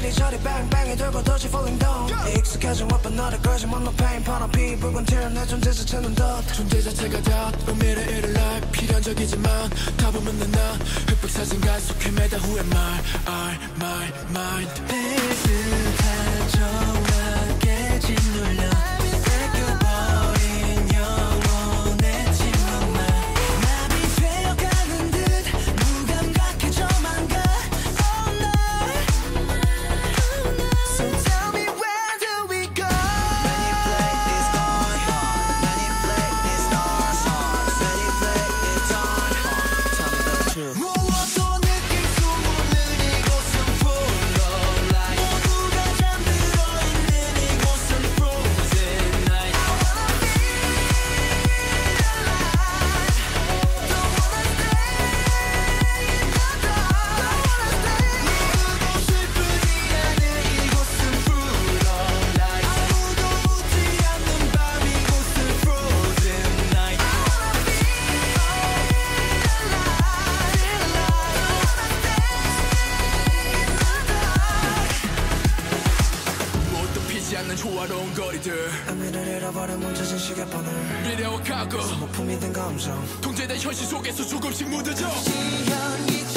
이리저리 뱅뱅이 돌고 도시 falling down 익숙해진 weapon 너를 걸지만 no pain 파란 피 붉은 tear 내 존재 자체는 덧 존재 자체가 덧 의미를 잃을 날 필연적이지만 답은 묻는 나 흑백 사진가 속에 매다 후회 my mind 비슷한 정막에 짓눌려 뺏겨버린 영혼의 침묵만 나비 되어가는 듯 무감각해져만 가 all night So tell me where do we go Manipulate this dawn Manipulate this stars Manipulate this dawn Tell me the truth 무엇도 느낄 수 없는 이곳은 full of light 모두가 잠들어 있는 이곳은 frozen night I wanna be alive Don't wanna stay in the dark Don't wanna stay 누구도 슬프지 않은 이곳은 full of light 아무도 묻지 않는 밤 이곳은 frozen night I wanna be alive 무엇도 피지 않는 조화로운 거리들 의미를 잃어버린 멈춰진 시계번을 미래와 과거 모품이 된 감정 통제된 현실 속에서 조금씩 묻어져 시간이